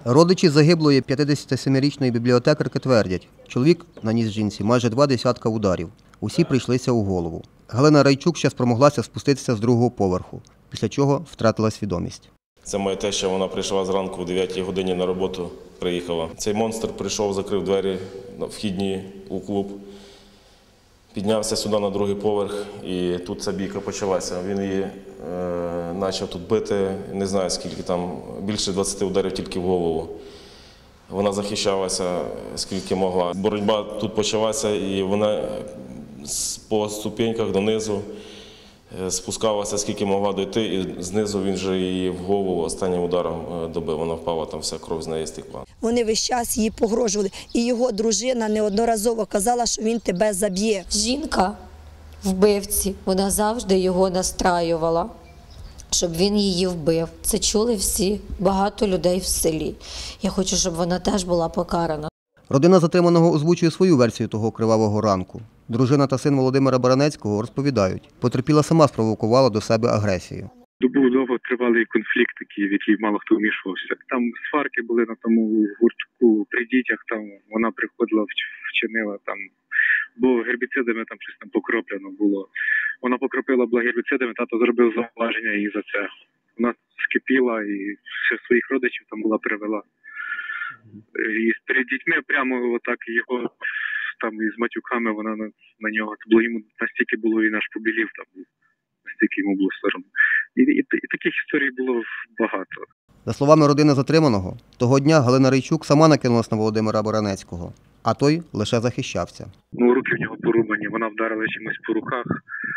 Родичі загиблої 57-річної бібліотекарки твердять, чоловік наніс жінці майже 2 десятка ударів. Усі прийшлися у голову. Галина Райчук ще спромоглася спуститися з другого поверху, після чого втратила свідомість. Це моя теща, вона прийшла зранку о 9 годині на роботу, приїхала. Цей монстр прийшов, закрив двері вхідні у клуб, піднявся сюди на другий поверх і тут ця бійка почалася. Він її почав тут бити, не знаю скільки там, більше 20 ударів тільки в голову. Вона захищалася скільки могла. Боротьба тут почалася і вона по ступеньках донизу спускалася, скільки могла дойти, і знизу він же її в голову останнім ударом добив. Вона впала, там вся кров з неї стекла. Вони весь час її погрожували. І його дружина неодноразово казала, що він тебе заб'є. Жінка вбивці, вона завжди його настраювала, щоб він її вбив. Це чули всі, багато людей в селі. Я хочу, щоб вона теж була покарана. Родина затриманого озвучує свою версію того кривавого ранку. Дружина та син Володимира Баранецького розповідають, потерпіла сама спровокувала до себе агресію. Був довго тривалий конфлікт, в який мало хто вмішувався. Там сварки були на тому гуртку при дітях, там вона приходила, вчинила там, бо гербіцидами там щось там покроплено було. Вона покропила була гербіцидами, тато зробив зауваження їй за це. Вона скипіла і своїх родичів там була привела. І перед дітьми прямо отак його там із матюками вона на нього, було йому настільки було, він аж побілів там, настільки йому було соромно. І таких історій було багато. За словами родини затриманого, того дня Галина Райчук сама накинулась на Володимира Баранецького, а той лише захищався. Руки в нього порубані, вона вдарила чимось по руках,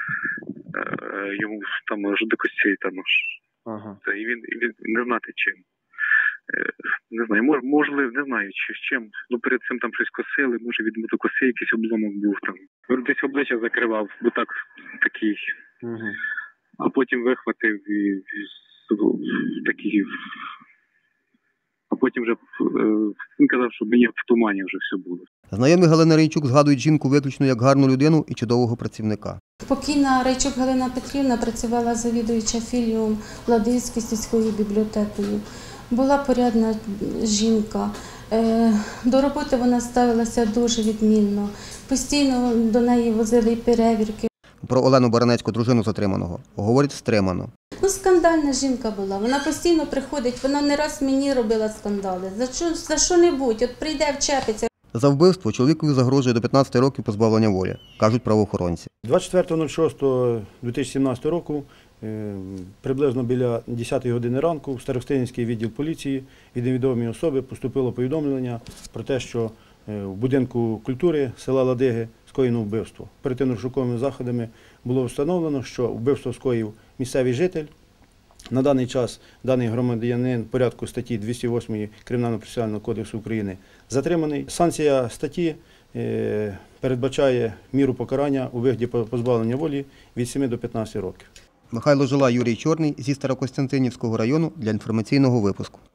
йому там аж до костей там аж. Ага. І він не знати чим. Не знаю, можливо, не знаю, чим. Ну, перед цим там щось косили, може від мотокоси якийсь обломок був там. Десь обличчя закривав, бо так, такий. Угу. А потім вихватив і такий. А потім вже він казав, що мені в тумані вже все було. Знайомі Галини Райчук згадують жінку виключно як гарну людину і чудового працівника. Покійна Райчук Галина Петрівна працювала завідуюча філією Ладицькою сільською бібліотекою. Була порядна жінка. До роботи вона ставилася дуже відмінно. Постійно до неї возили перевірки. Про Олену Баранецьку, дружину затриманого, говорять стримано. Скандальна жінка була. Вона постійно приходить, вона не раз мені робила скандали. За що-небудь, от прийде, вчепиться. За вбивство чоловікові загрожує до 15 років позбавлення волі, кажуть правоохоронці. 24.06.2017 року, приблизно біля 10 години ранку, в Старостинський відділ поліції від невідомої особи поступило повідомлення про те, що в будинку культури села Ладиги скоєно вбивство. Оперативно-розшуковими заходами було встановлено, що вбивство скоїв місцевий житель. На даний час даний громадянин в порядку статті 208 Кримінально-процесуального кодексу України затриманий. Санкція статті передбачає міру покарання у вигляді позбавлення волі від 7 до 15 років. Михайло Жила, Юрій Чорний зі Старокостянтинівського району для інформаційного випуску.